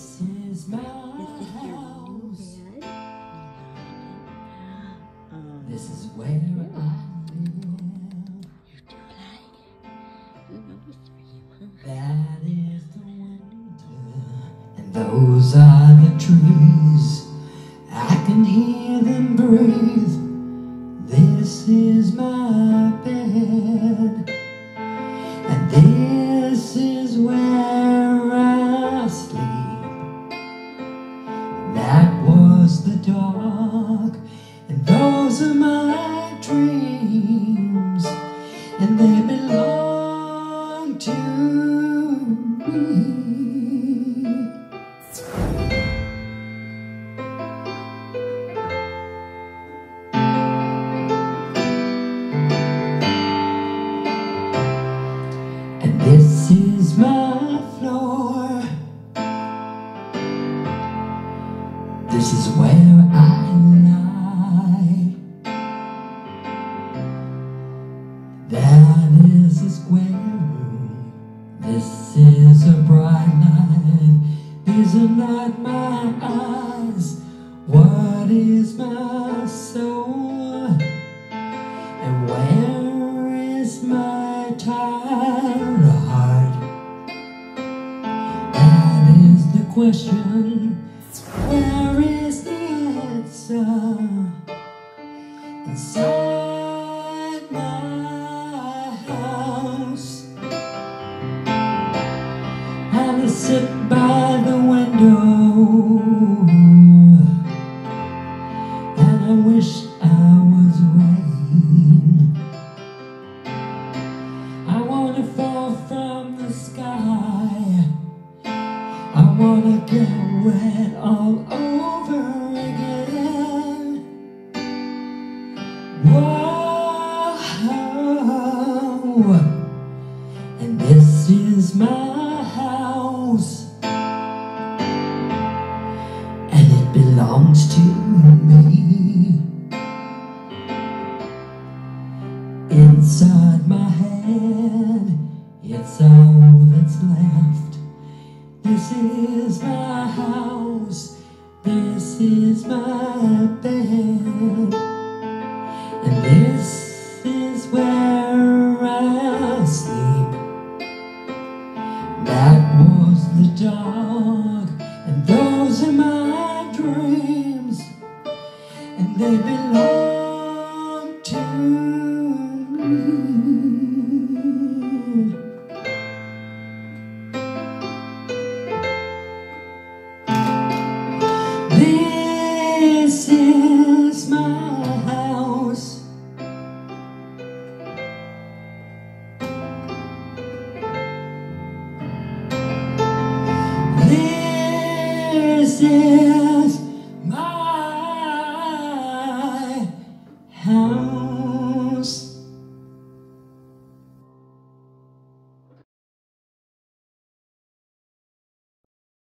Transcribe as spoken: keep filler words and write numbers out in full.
This is my house. Um, This is where I live. you do like it. You know it's for you, huh? That is the winter, and those are the trees. I can hear them breathe. This is my bed, and this is where I sleep. That was the dark, and those are my dreams, and they belong to me. And this is my floor. This is where I lie. That is a square room. This is a bright light. These are not my eyes. What is my soul? And where is my tired heart? That is the question. Where is the answer? Inside my house. And I sit by the window, and I wish I was rain. I wanna fall from the sky. I wanna get wet all over again. Whoa, and this is my house, and it belongs to me. Inside my head, it's all that's left. This is my house, this is my bed, and this is where I sleep. That was the dark, and those are my dreams, and they belong to me. This is my house. This is my house.